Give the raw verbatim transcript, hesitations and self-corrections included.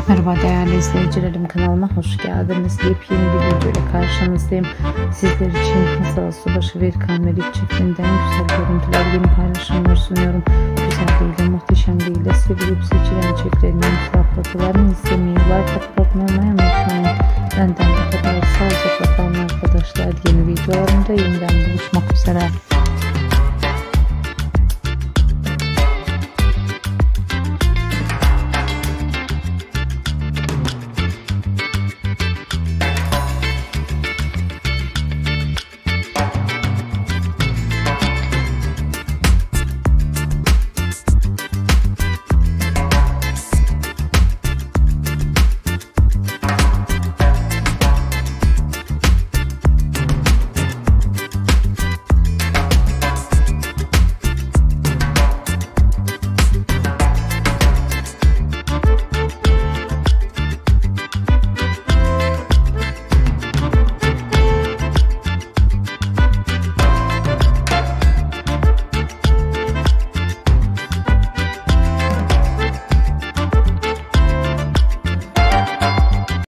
Merhaba değerli izleyicilerim, kanalıma hoş geldiniz. Yepyeni bir video ile karşınızdayım. Sizler için Hazal Subaşı ve İlkan Meriç çiftinden güzel görüntüler, yeni paylaşımlar sunuyorum. Güzelliğiyle, muhteşemliğiyle sevilip seçilen çiftlerinin fotoğraflarını izlemeyi, like atıp abone olmayı unutmayın. Benden bu kadar, sağlıcakla kalın arkadaşlar. Yeni videolarımda yeniden buluşmak üzere.